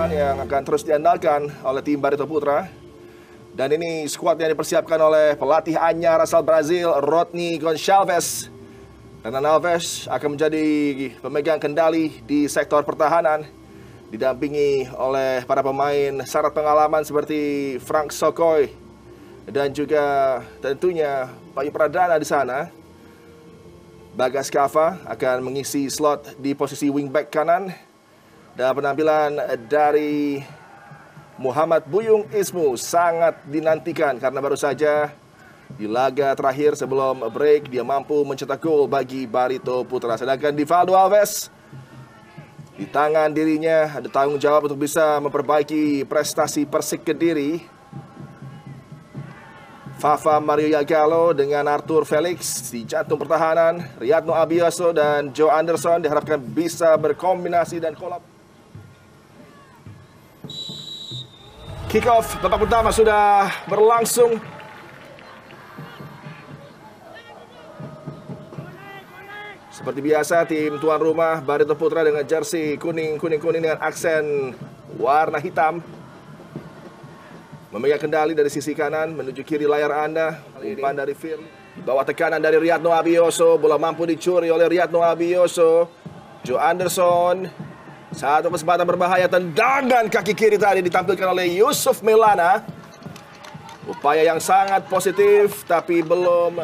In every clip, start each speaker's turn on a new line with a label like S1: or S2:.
S1: depan yang akan terus diandalkan oleh tim Barito Putra. Dan ini skuad yang dipersiapkan oleh pelatih anyar asal Brazil, Rodney Gonçalves. Renan Alves akan menjadi pemegang kendali di sektor pertahanan, didampingi oleh para pemain syarat pengalaman seperti Frank Sokoy dan juga tentunya Bayu Pradana di sana. Bagas Kava akan mengisi slot di posisi wingback kanan. Dan penampilan dari Muhammad Buyung Ismu sangat dinantikan karena baru saja di laga terakhir sebelum break dia mampu mencetak gol bagi Barito Putra. Sedangkan Divaldo Alves, di tangan dirinya ada tanggung jawab untuk bisa memperbaiki prestasi Persik Kediri. Fafa Mario Yagalo dengan Arthur Felix di jantung pertahanan. Riyadno Abioso dan Joe Anderson diharapkan bisa berkombinasi dan kolab. Kick off babak pertama sudah berlangsung. Seperti biasa tim tuan rumah Barito Putra dengan jersey kuning dengan aksen warna hitam memegang kendali dari sisi kanan menuju kiri layar Anda. Umpan dari Firly, di bawah tekanan dari Riyadno Abioso, bola mampu dicuri oleh Riyadno Abioso. Joe Anderson, satu kesempatan berbahaya, tendangan kaki kiri tadi ditampilkan oleh Yusuf Melana. Upaya yang sangat positif tapi belum.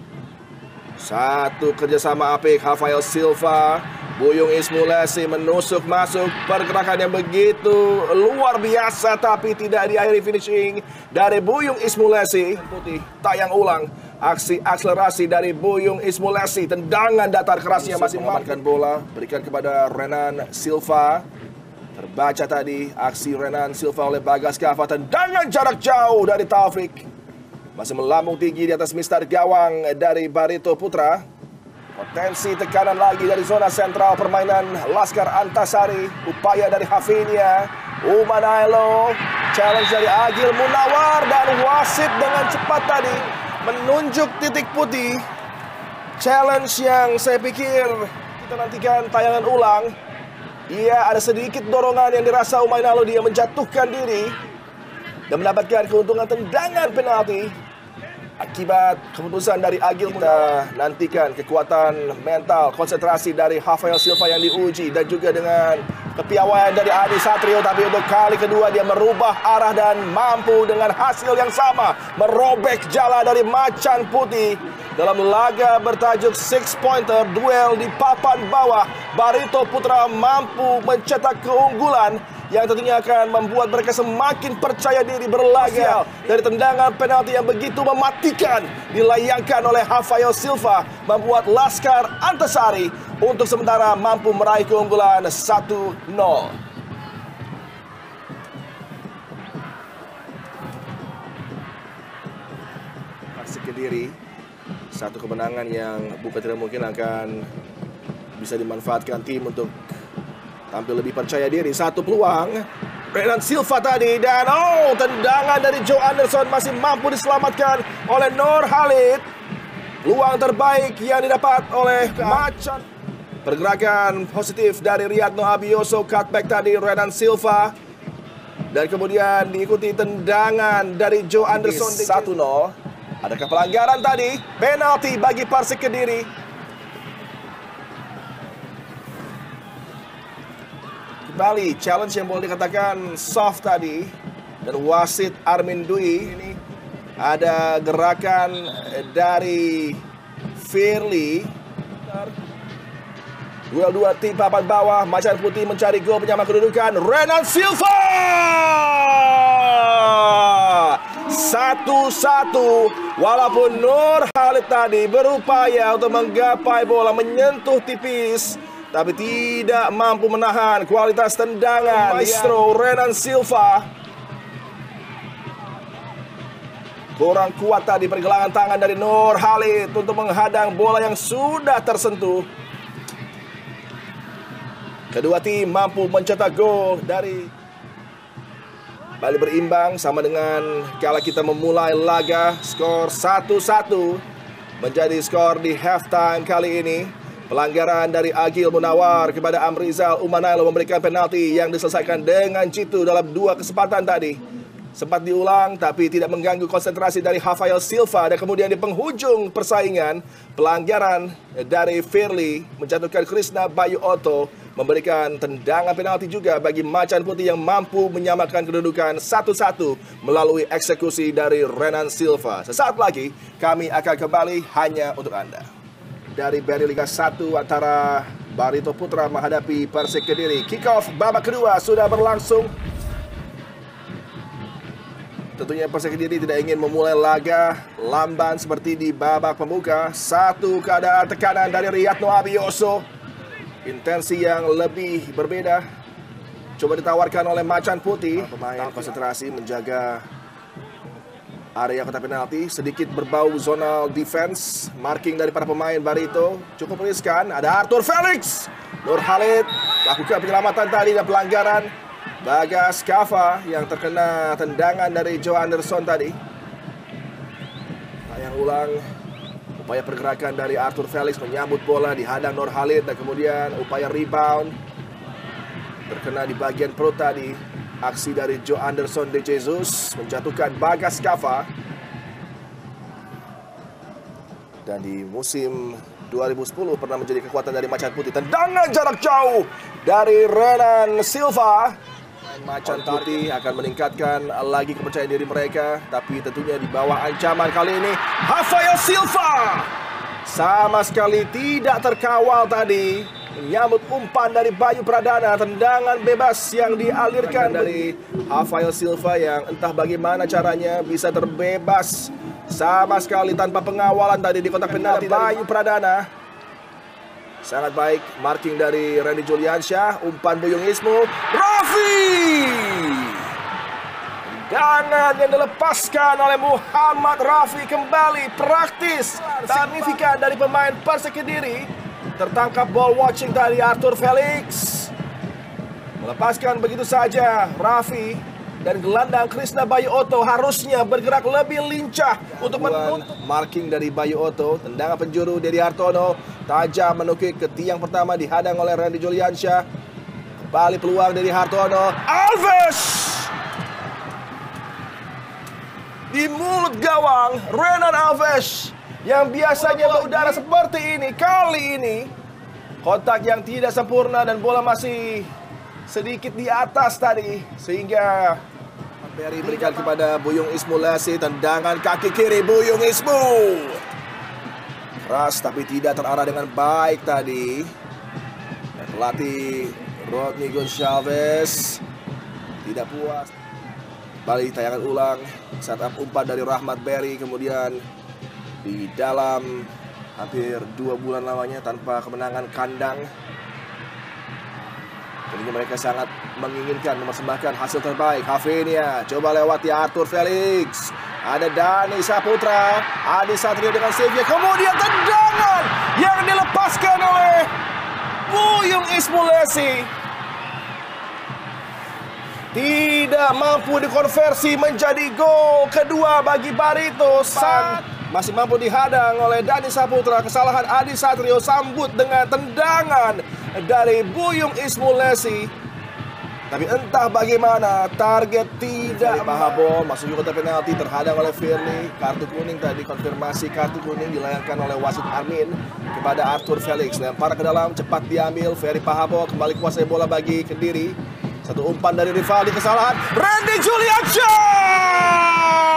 S1: Satu kerjasama apik Rafael Silva, Buyung Ismulesi menusuk masuk, pergerakan yang begitu luar biasa tapi tidak diakhiri finishing dari Buyung Ismulesi. Putih tayang ulang aksi akselerasi dari Buyung Ismulesi, tendangan datar kerasnya masih mengamankan bola, berikan kepada Renan Silva. Terbaca tadi aksi Renan Silva oleh Bagas Kava, tendangan jarak jauh dari Taufik. Masih melambung tinggi di atas mistar gawang dari Barito Putra. Potensi tekanan lagi dari zona sentral permainan Laskar Antasari. Upaya dari Hafinia, Umanailo, challenge dari Agil Munawar, dan wasit dengan cepat tadi menunjuk titik putih. Challenge yang saya pikir kita nantikan tayangan ulang. Ia ada sedikit dorongan yang dirasa Umanailo, dia menjatuhkan diri dan mendapatkan keuntungan tendangan penalti. Akibat keputusan dari Agil, kita nantikan kekuatan mental, konsentrasi dari Rafael Silva yang diuji, dan juga dengan kepiawaian dari Adi Satrio. Tapi untuk kali kedua dia merubah arah dan mampu dengan hasil yang sama merobek jala dari Macan Putih. Dalam laga bertajuk Six Pointer, duel di papan bawah, Barito Putra mampu mencetak keunggulan yang tentunya akan membuat mereka semakin percaya diri berlaga. Dari tendangan penalti yang begitu mematikan dilayangkan oleh Rafael Silva, membuat Laskar Antasari untuk sementara mampu meraih keunggulan 1-0. Persik Kediri, satu kemenangan yang bukan tidak mungkin akan bisa dimanfaatkan tim untuk tampil lebih percaya diri. Satu peluang Renan Silva tadi, dan tendangan dari Joe Anderson masih mampu diselamatkan oleh Nur Khalid. Peluang terbaik yang didapat oleh Macan. Pergerakan positif dari Riyadno Abioso, cutback tadi Renan Silva, dan kemudian diikuti tendangan dari Joe Anderson. 1-0. Adakah pelanggaran tadi? Penalti bagi Persik Kediri. Kembali challenge yang boleh dikatakan soft tadi, dan wasit Armin Dwi. Ini ada gerakan dari Firly. Duel dua tim papan bawah, Macan Putih mencari gol penyama kedudukan. Renan Silva 1-1. Walaupun Nur Khalid tadi berupaya untuk menggapai bola, menyentuh tipis, tapi tidak mampu menahan kualitas tendangan maestro Renan Silva. Kurang kuat tadi pergelangan tangan dari Nur Khalid untuk menghadang bola yang sudah tersentuh. Kedua tim mampu mencetak gol dari Bali berimbang sama dengan kala kita memulai laga. Skor 1-1 menjadi skor di halftime kali ini. Pelanggaran dari Agil Munawar kepada Amrizal Umanailo memberikan penalti yang diselesaikan dengan jitu dalam 2 kesempatan tadi. Sempat diulang tapi tidak mengganggu konsentrasi dari Rafael Silva. Dan kemudian di penghujung persaingan, pelanggaran dari Firly menjatuhkan Krishna Bayu Otto, memberikan tendangan penalti juga bagi Macan Putih yang mampu menyamakan kedudukan 1-1 melalui eksekusi dari Renan Silva. Sesaat lagi kami akan kembali hanya untuk Anda. Dari Beri Liga 1 antara Barito Putra menghadapi Persik Kediri. Kick off babak kedua sudah berlangsung. Tentunya Persik Kediri tidak ingin memulai laga lamban seperti di babak pembuka. Satu keadaan tekanan dari Riyadno Abioso. Intensi yang lebih berbeda coba ditawarkan oleh Macan Putih. Pemain konsentrasi menjaga area kotak penalti, sedikit berbau zonal defense. Marking dari para pemain Barito cukup riskan. Ada Arthur Felix, Nur Khalid lakukan penyelamatan tadi dan pelanggaran. Bagas Kava yang terkena tendangan dari Joe Anderson tadi. Tayang ulang, upaya pergerakan dari Arthur Felix menyambut bola, dihadang Nur Khalid dan kemudian upaya rebound terkena di bagian perut tadi. Aksi dari Joe Anderson de Jesus menjatuhkan Bagas Kava. Dan di musim 2010 pernah menjadi kekuatan dari Macan Putih. Tendangan jarak jauh dari Renan Silva. Macan Putih akan meningkatkan lagi kepercayaan diri mereka, tapi tentunya di bawah ancaman kali ini. Rafael Silva sama sekali tidak terkawal tadi, menyambut umpan dari Bayu Pradana. Tendangan bebas yang dialirkan dari Rafael Silva yang entah bagaimana caranya bisa terbebas sama sekali tanpa pengawalan tadi di kotak penalti Bayu Pradana. Sangat baik marking dari Randy Juliansyah. Umpan Buyung Ismu, Raffi, tendangan yang dilepaskan oleh Muhammad Raffi kembali praktis signifikan dari pemain Persik Kediri. Tertangkap ball watching dari Arthur Felix, melepaskan begitu saja Raffi. Dan gelandang Krishna Bayu Otto harusnya bergerak lebih lincah untuk menutup. Marking dari Bayu Otto, tendangan penjuru dari Hartono, tajam menukik ke tiang pertama, dihadang oleh Randy Juliansyah. Kembali peluang dari Hartono, Alves di mulut gawang. Renan Alves yang biasanya berudara seperti ini, kali ini kontak yang tidak sempurna dan bola masih sedikit di atas tadi, sehingga Beri berikan kepada Buyung Ismu Lesi. Tendangan kaki kiri Buyung Ismu, keras tapi tidak terarah dengan baik tadi. Dan pelatih Rodney Gonçalves tidak puas. Kembali tayangan ulang, setup umpan dari Rahmat Beri, kemudian di dalam hampir 2 bulan lamanya tanpa kemenangan kandang. Tentunya mereka sangat menginginkan mempersembahkan hasil terbaik. Hafinia coba lewati Arthur Felix. Ada Dani Saputra, Adi Satrio dengan save-nya. Kemudian tendangan yang dilepaskan oleh Buyung Ismu Lesi. Tidak mampu dikonversi menjadi gol kedua bagi Barito. Masih mampu dihadang oleh Dani Saputra. Kesalahan Adi Satrio sambut dengan tendangan dari Buyung Ismu Lesi. Tapi entah bagaimana target tidak. Pahabo masuk ke kotak penalti, terhadang oleh Firly. Kartu kuning tadi, konfirmasi kartu kuning dilayangkan oleh wasit Armin kepada Arthur Felix. Lempar ke dalam, cepat diambil Ferry Pahabo, kembali kuasai bola bagi Kediri. Satu umpan dari Rivaldi, kesalahan Randy Juliansyah.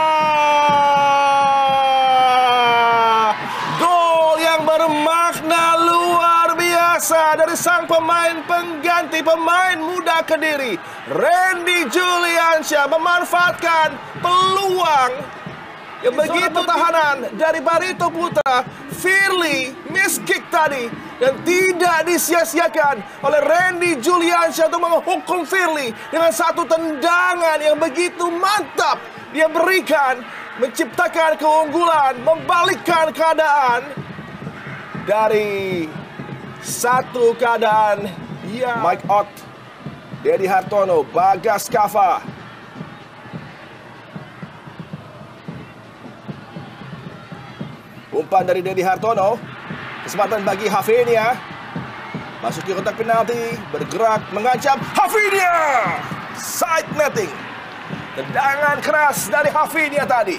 S1: Gol yang bermakna luar biasa dari sang pemain pengganti, pemain muda Kediri. Randy Juliansyah memanfaatkan peluang yang begitu pertahanan dari Barito Putra. Firly miss kick tadi dan tidak disia-siakan oleh Randy Juliansyah untuk menghukum Firly dengan satu tendangan yang begitu mantap. Dia berikan, menciptakan keunggulan, membalikkan keadaan dari satu keadaan ya. Mike Ott, Dedi Hartono, Bagas Kava. Umpan dari Dedi Hartono, Kesempatan bagi Hafinia. Masuki kotak penalti, bergerak, mengancam. Hafinia! Side netting. Tendangan keras dari Hafinia tadi.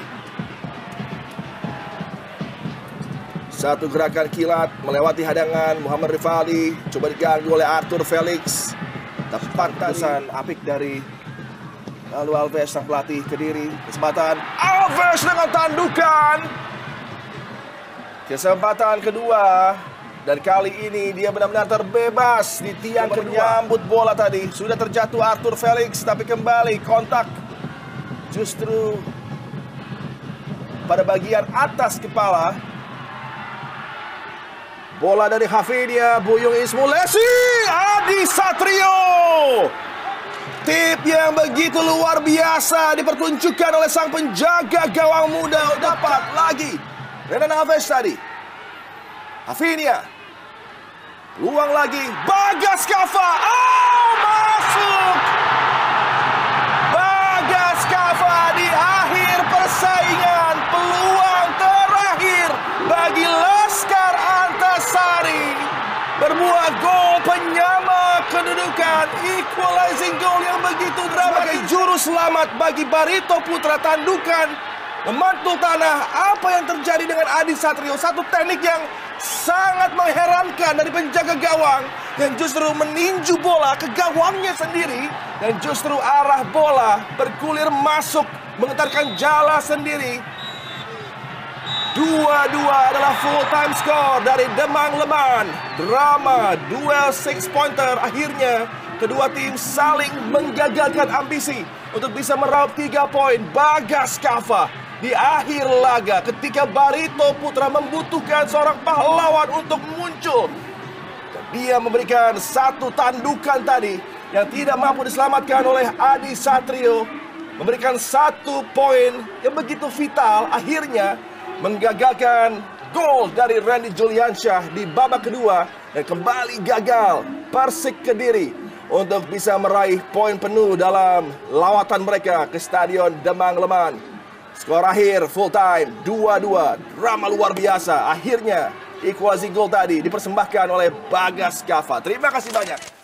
S1: Satu gerakan kilat melewati hadangan Muhammad Rifali. Coba diganggu oleh Arthur Felix. Tepat tasan apik dari lalu Alves sang pelatih Kediri. Kesempatan Alves dengan tandukan. Kesempatan kedua. Dan kali ini dia benar-benar terbebas di tiang menyambut bola tadi. Sudah terjatuh Arthur Felix, tapi kembali kontak justru pada bagian atas kepala. Bola dari Hafinia, Buyung Ismulesi, Adi Satrio. Tip yang begitu luar biasa dipertunjukkan oleh sang penjaga gawang muda. Dapat lagi Renan Alves tadi. Hafinia. Luang lagi, Bagas Kava. Oh, masuk. Bagas Kava di akhir persaingan. Peluang terakhir bagi Laskar Antasari. Berbuah gol penyama kedudukan. Equalizing goal yang begitu dramatis. Juru selamat bagi Barito Putra, tandukan memantul tanah. Apa yang terjadi dengan Adi Satrio? Satu teknik yang sangat mengherankan dari penjaga gawang yang justru meninju bola ke gawangnya sendiri, dan justru arah bola bergulir masuk mengetarkan jala sendiri. 2-2 adalah full time score dari Demang Leman. Drama duel 6-pointer. Akhirnya kedua tim saling menggagalkan ambisi untuk bisa meraup 3 poin. Bagas Kava di akhir laga ketika Barito Putra membutuhkan seorang pahlawan untuk muncul. Dia memberikan satu tandukan tadi yang tidak mampu diselamatkan oleh Adi Satrio. Memberikan 1 poin yang begitu vital, akhirnya menggagalkan gol dari Randy Juliansyah di babak kedua. Dan kembali gagal Persik Kediri untuk bisa meraih poin penuh dalam lawatan mereka ke Stadion Demang Leman. Skor akhir full time 2-2. Drama luar biasa. Akhirnya equalizing goal tadi dipersembahkan oleh Bagas Kava. Terima kasih banyak.